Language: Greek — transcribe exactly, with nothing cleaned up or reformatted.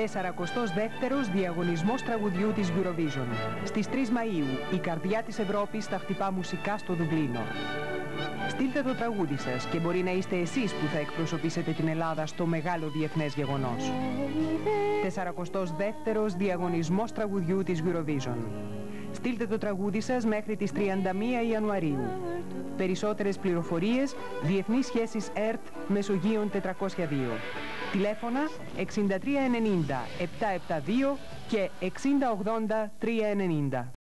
σαρακοστός δεύτερος διαγωνισμός τραγουδιού της Eurovision. Στις τρεις Μαΐου η καρδιά της Ευρώπης θα χτυπά μουσικά στο Δουβλίνο. Στείλτε το τραγούδι σας και μπορεί να είστε εσείς που θα εκπροσωπήσετε την Ελλάδα στο μεγάλο διεθνές γεγονός. σαρακοστός δεύτερος διαγωνισμός τραγουδιού της Eurovision. Στείλτε το τραγούδι σας μέχρι τις τριάντα μία Ιανουαρίου. Περισσότερες πληροφορίες, Διεθνείς Σχέσεις ΕΡΤ, Μεσογείων τετρακόσια δύο. Τηλέφωνα εξήντα τρία ενενήντα επτακόσια εβδομήντα δύο και εξήντα ογδόντα τριακόσια ενενήντα.